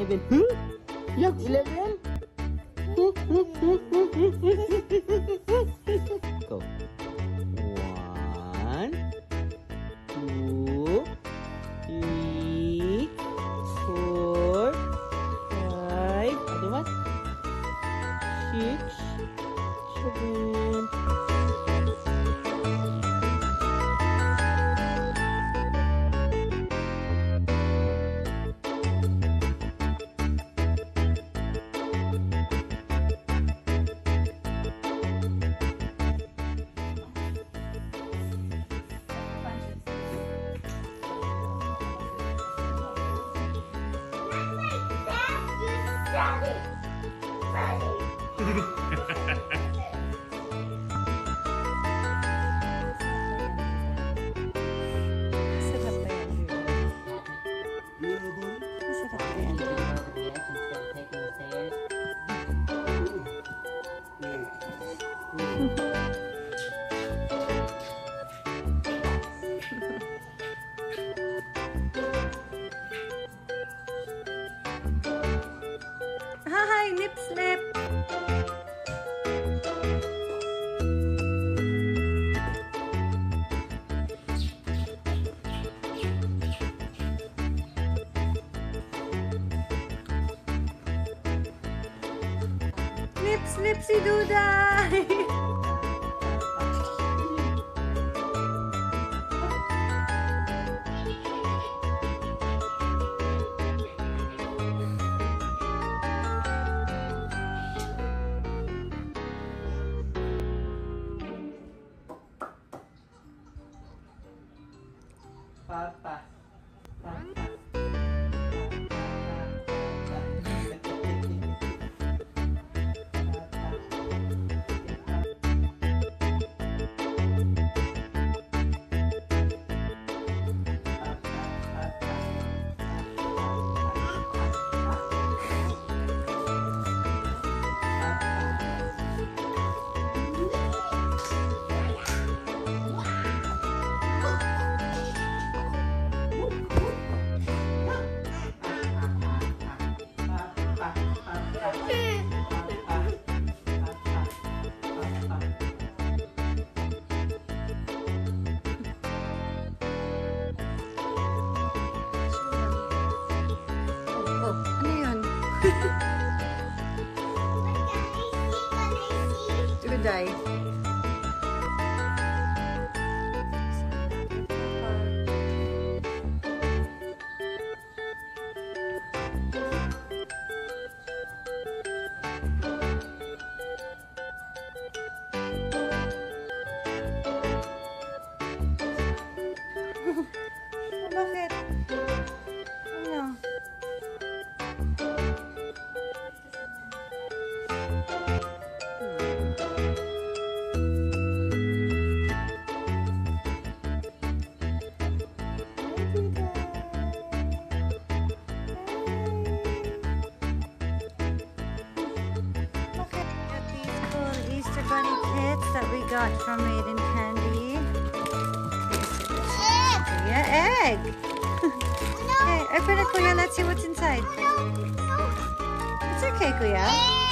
11. Yuck, 11? Go. 1, 2, 3, 4, 5. Other one? 6, 7. Hi, nip slip. Nip slip si Duday. Papa. Duday. Bakit? Ano? Easter bunny kits that we got from Made in Candy. Yeah, egg. Okay, open it, Kuya. Let's see what's inside. It's okay, Kuya.